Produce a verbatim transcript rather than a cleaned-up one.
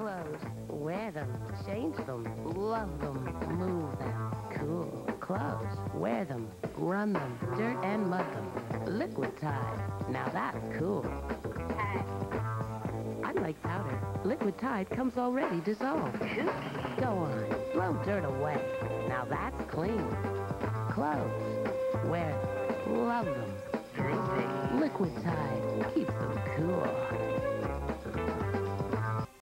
Clothes, wear them, change them, love them, move them. Cool. Clothes, wear them, run them, dirt and mud them. Liquid Tide, now that's cool. Tide. Unlike powder, Liquid Tide comes already dissolved. Go on, blow dirt away. Now that's clean. Clothes, wear them, love them, Liquid Tide keeps them cool.